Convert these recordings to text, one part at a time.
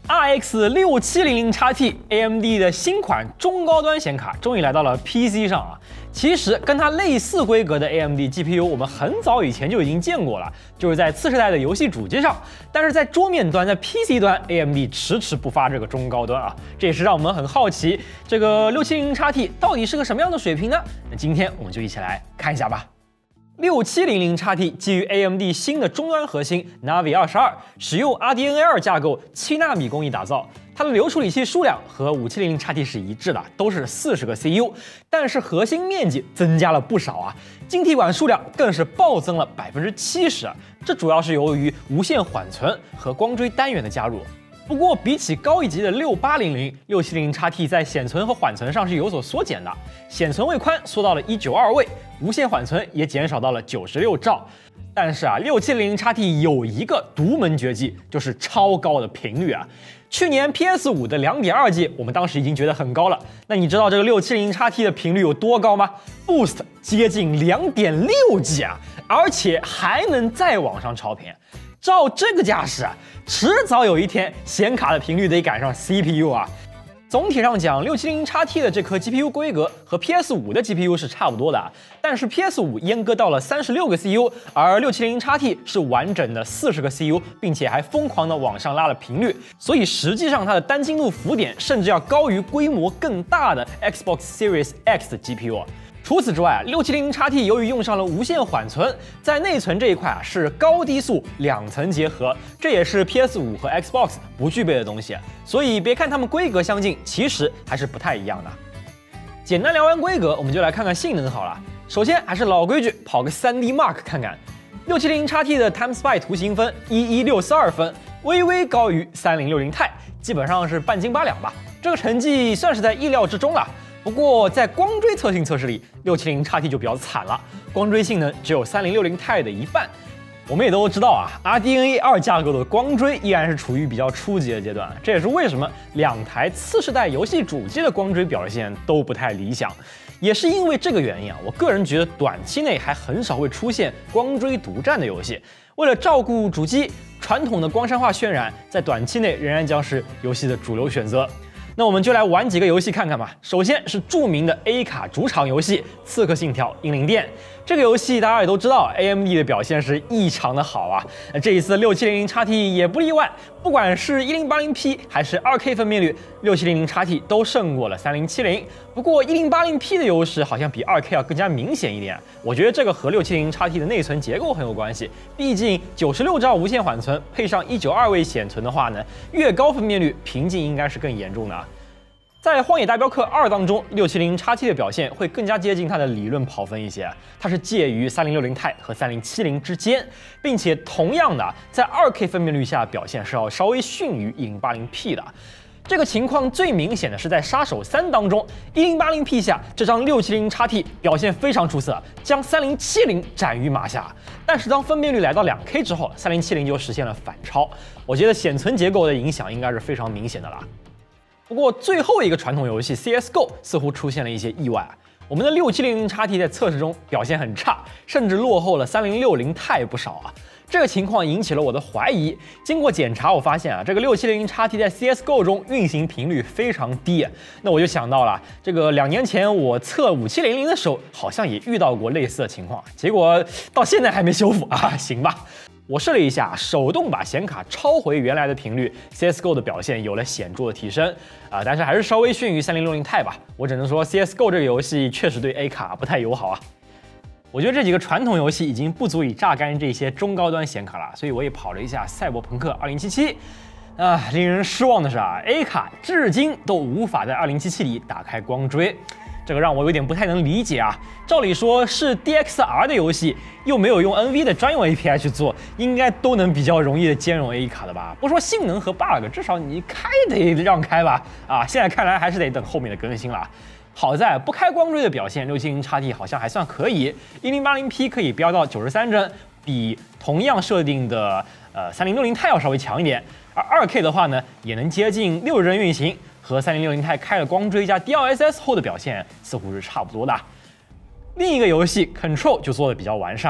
RX 6700 XT AMD 的新款中高端显卡终于来到了 PC 上啊！其实跟它类似规格的 AMD GPU， 我们很早以前就已经见过了，就是在次世代的游戏主机上。但是在桌面端，在 PC 端 ，AMD 迟迟不发这个中高端啊，这也是让我们很好奇，这个6700 XT 到底是个什么样的水平呢？那今天我们就一起来看一下吧。6700 XT 基于 AMD 新的终端核心 Navi 22，使用 RDNA 2架构7纳米工艺打造。它的流处理器数量和570 XT 是一致的，都是40个 CPU， 但是核心面积增加了不少啊，晶体管数量更是暴增了70%，这主要是由于无线缓存和光追单元的加入。不过，比起高一级的6800、6700 XT 在显存和缓存上是有所缩减的，显存位宽缩到了192位，无线缓存也减少到了96兆。但是6700 XT 有一个独门绝技，就是超高的频率啊！去年 PS5 的 2.2G， 我们当时已经觉得很高了。那你知道这个6700 XT 的频率有多高吗 ？Boost 接近 2.6G 啊，而且还能再往上超频。照这个架势，迟早有一天显卡的频率得赶上 CPU 啊！总体上讲，6700 XT 的这颗 GPU 规格和 PS5 的 GPU 是差不多的，但是 PS5 阉割到了36个 CPU， 而6700 XT 是完整的40个 CPU， 并且还疯狂的往上拉了频率，所以实际上它的单精度浮点甚至要高于规模更大的 Xbox Series X 的 GPU。除此之外，6700 XT 由于用上了无线缓存，在内存这一块是高低速2层结合，这也是 PS5 和 Xbox 不具备的东西。所以别看它们规格相近，其实还是不太一样的。简单聊完规格，我们就来看看性能好了。首先还是老规矩，跑个 3D Mark 看看。6700 XT 的 TimeSpy 图形分11642分，微微高于3060 Ti， 基本上是半斤八两吧。这个成绩算是在意料之中了。不过在光追测性测试里，6700 XT 就比较惨了，光追性能只有3060 Ti 的一半。我们也都知道啊 ，RDNA 2架构的光追依然是处于比较初级的阶段，这也是为什么两台次世代游戏主机的光追表现都不太理想。也是因为这个原因啊，我个人觉得短期内还很少会出现光追独占的游戏。为了照顾主机，传统的光山化渲染在短期内仍然将是游戏的主流选择。那我们就来玩几个游戏看看吧。首先是著名的 A 卡主场游戏《刺客信条：英灵殿》。这个游戏大家也都知道 ，AMD 的表现是异常的好啊。这一次6700 XT 也不例外，不管是1080P 还是2K 分辨率，6700 XT 都胜过了3070。不过1080P 的优势好像比2K 要更加明显一点。我觉得这个和6700 XT 的内存结构很有关系。毕竟96兆无线缓存配上192位显存的话呢，越高分辨率瓶颈应该是更严重的啊。在《荒野大镖客2》当中，6700 XT 的表现会更加接近它的理论跑分一些，它是介于3060 Ti 和3070之间，并且同样的在2K 分辨率下表现是要稍微逊于1080P 的。这个情况最明显的是在《杀手3》当中，1080P 下这张6700 XT 表现非常出色，将3070斩于马下。但是当分辨率来到2K 之后，3070就实现了反超。我觉得显存结构的影响应该是非常明显的啦。不过最后一个传统游戏 CSGO 似乎出现了一些意外，我们的6700 XT 在测试中表现很差，甚至落后了3060 Ti 不少啊。这个情况引起了我的怀疑。经过检查，我发现这个6700 XT 在 CSGO 中运行频率非常低。那我就想到了，这个2年前我测5700的时候，好像也遇到过类似的情况，结果到现在还没修复啊。行吧。我试了一下，手动把显卡超回原来的频率 ，CSGO 的表现有了显著的提升但是还是稍微逊于3060 Ti 吧。我只能说 CSGO 这个游戏确实对 A 卡不太友好啊。我觉得这几个传统游戏已经不足以榨干这些中高端显卡了，所以我也跑了一下《赛博朋克2077》。令人失望的是A 卡至今都无法在2077里打开光追。这个让我有点不太能理解啊！照理说是 DXR 的游戏，又没有用 NV 的专用 API 去做，应该都能比较容易的兼容 A 卡的吧？不说性能和 bug， 至少你开得让开吧？现在看来还是得等后面的更新了。好在不开光追的表现，6700 XT 好像还算可以，1080P 可以飙到93帧，比同样设定的3060 Ti 要稍微强一点，而2K 的话呢，也能接近60帧运行。和3060 Ti 开了光追加 DLSS 后的表现似乎是差不多的。另一个游戏 Control 就做的比较完善了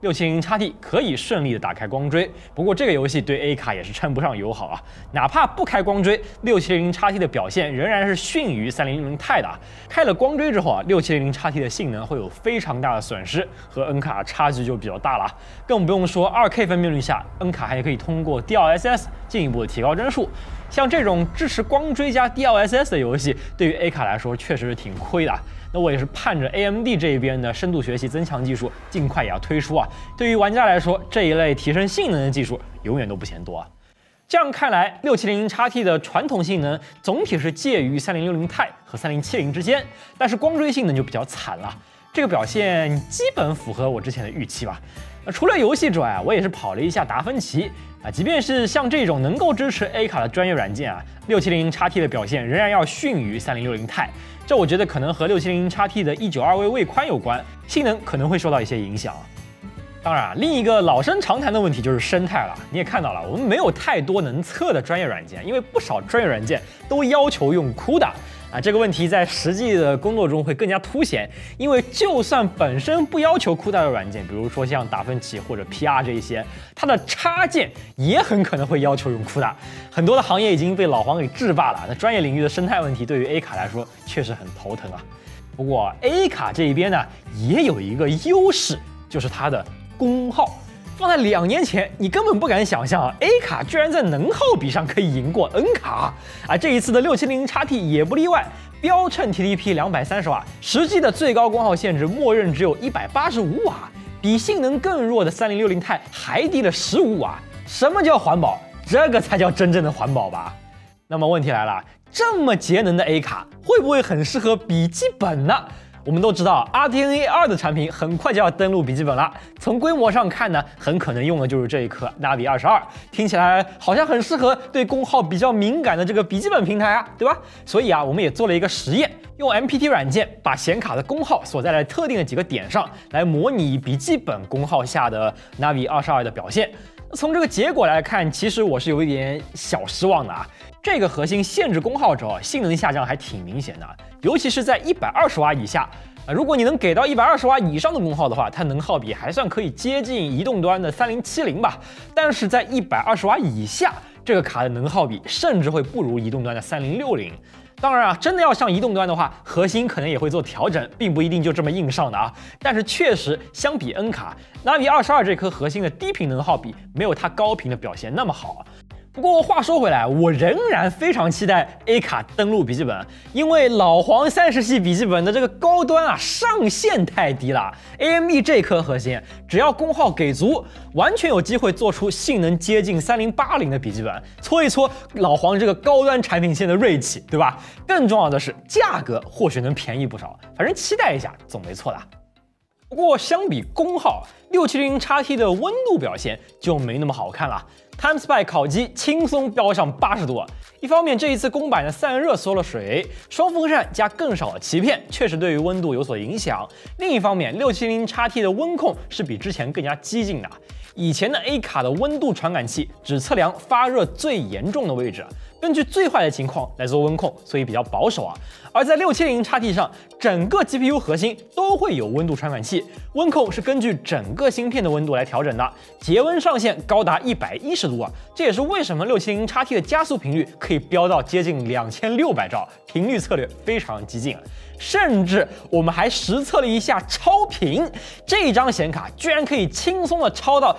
670XT 可以顺利的打开光追。不过这个游戏对 A 卡也是称不上友好啊，哪怕不开光追，670XT 的表现仍然是逊于3060 Ti 的。开了光追之后啊，670XT 的性能会有非常大的损失，和 N 卡差距就比较大了。更不用说 2K 分辨率下 ，N 卡还可以通过 DLSS 进一步的提高帧数。像这种支持光追加 DLSS 的游戏，对于 A 卡来说确实是挺亏的。那我也是盼着 AMD 这一边的深度学习增强技术尽快也要推出啊。对于玩家来说，这一类提升性能的技术永远都不嫌多啊。这样看来，670XT 的传统性能总体是介于3060 Ti 和3070之间，但是光追性能就比较惨了。这个表现基本符合我之前的预期吧。除了游戏之外啊，我也是跑了一下达芬奇啊，即便是像这种能够支持 A 卡的专业软件啊，670XT 的表现仍然要逊于3060 Ti。这我觉得可能和670XT 的192位位宽有关，性能可能会受到一些影响。当然啊，另一个老生常谈的问题就是生态了。你也看到了，我们没有太多能测的专业软件，因为不少专业软件都要求用 CUDA。这个问题在实际的工作中会更加凸显，因为就算本身不要求 CUDA 的软件，比如说像达芬奇或者 PR 这一些，它的插件也很可能会要求用 CUDA。很多的行业已经被老黄给制霸了，那专业领域的生态问题对于 A 卡来说确实很头疼啊。不过 A 卡这一边呢，也有一个优势，就是它的功耗。放在2年前，你根本不敢想象，A 卡居然在能耗比上可以赢过 N 卡啊！这一次的670XT 也不例外，标称 TDP 230瓦，实际的最高功耗限制默认只有185瓦，比性能更弱的3060 Ti 还低了15瓦。什么叫环保？这个才叫真正的环保吧？那么问题来了，这么节能的 A 卡会不会很适合笔记本呢？我们都知道 RDNA 2的产品很快就要登陆笔记本了，从规模上看呢，很可能用的就是这一颗 Navi 22，听起来好像很适合对功耗比较敏感的这个笔记本平台啊，对吧？所以啊，我们也做了一个实验，用 MPT 软件把显卡的功耗锁在了特定的几个点上，来模拟笔记本功耗下的 Navi 22的表现。从这个结果来看，其实我是有一点小失望的啊。这个核心限制功耗之后，性能下降还挺明显的，尤其是在120瓦以下。如果你能给到120瓦以上的功耗的话，它能耗比还算可以接近移动端的3070吧。但是在120瓦以下，这个卡的能耗比甚至会不如移动端的3060。当然啊，真的要上移动端的话，核心可能也会做调整，并不一定就这么硬上的啊。但是确实，相比 N 卡 Navi 22这颗核心的低频能耗比，没有它高频的表现那么好。不过话说回来，我仍然非常期待 A 卡登陆笔记本，因为老黄30系笔记本的这个高端啊上限太低了。AMD 这颗核心，只要功耗给足，完全有机会做出性能接近3080的笔记本，搓一搓老黄这个高端产品线的锐气，对吧？更重要的是，价格或许能便宜不少，反正期待一下总没错的。不过相比功耗，670XT 的温度表现就没那么好看了。TimeSpy 烤机轻松飙上80度，一方面这一次公版的散热缩了水，双风扇加更少的鳍片确实对于温度有所影响。另一方面，670XT 的温控是比之前更加激进的。以前的 A 卡的温度传感器只测量发热最严重的位置，根据最坏的情况来做温控，所以比较保守啊。而在670XT 上，整个 GPU 核心都会有温度传感器，温控是根据整个芯片的温度来调整的，节温上限高达110度啊！这也是为什么670XT 的加速频率可以飙到接近2600兆，频率策略非常激进。甚至我们还实测了一下超频，这张显卡居然可以轻松的超到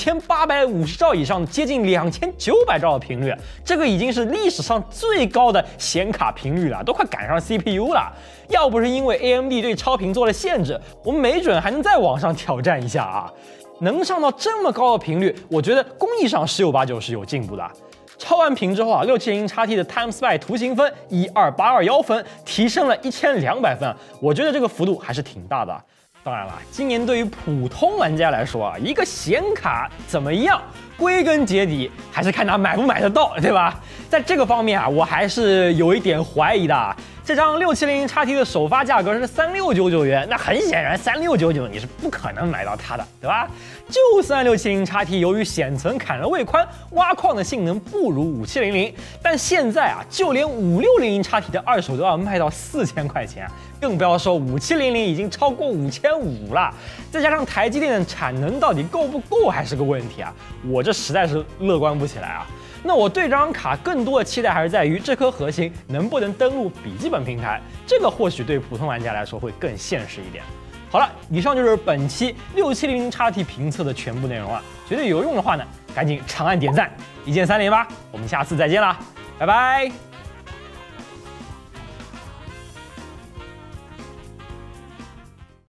2850兆以上，接近2900兆的频率，这个已经是历史上最高的显卡频率了，都快赶上 CPU 了。要不是因为 AMD 对超频做了限制，我们没准还能再往上挑战一下啊！能上到这么高的频率，我觉得工艺上十有八九是有进步的。超完频之后啊，670XT 的 TimeSpy 图形分12821分提升了1200分，我觉得这个幅度还是挺大的。当然了，今年对于普通玩家来说啊，一个显卡怎么样， 归根结底还是看他买不买得到，对吧？在这个方面啊，我还是有一点怀疑的啊。这张6700XT的首发价格是3699元，那很显然3699你是不可能买到它的，对吧？就算6700XT由于显存、砍人位宽、挖矿的性能不如5700，但现在啊，就连5600XT的二手都要卖到4000块钱，更不要说5700已经超过5500了。再加上台积电的产能到底够不够还是个问题啊，我这实在是乐观不起来啊。那我对这张卡更多的期待还是在于这颗核心能不能登录笔记本平台，这个或许对普通玩家来说会更现实一点。好了，以上就是本期6700XT评测的全部内容了。觉得有用的话呢，赶紧长按点赞，一键3连吧。我们下次再见啦，拜拜。